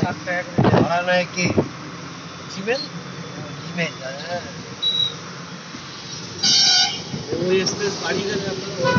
ভাড়া নেয় কি জিমেল জিমেল ওই এক্সপ্রেস বাড়ি গেলে আপনার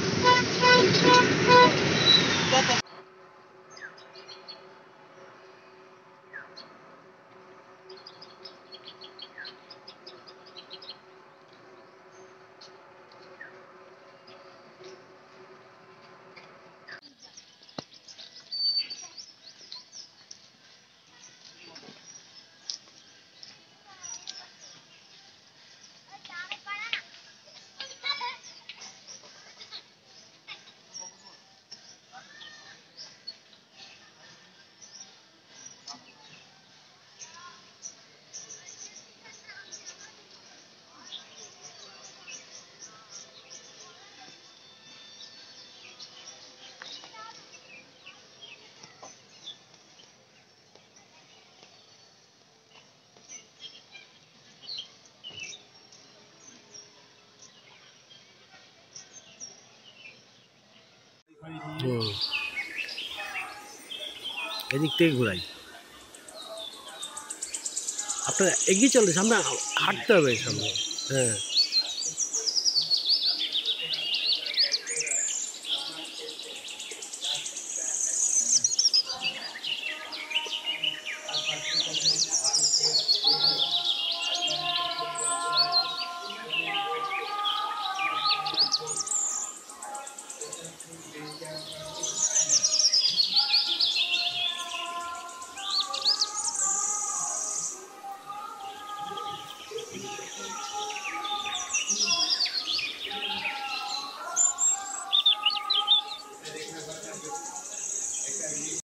এদিক থেকে ঘোরাই আপনার এগিয়ে চলে সামনে হাঁটতে হবে সামনে হ্যাঁ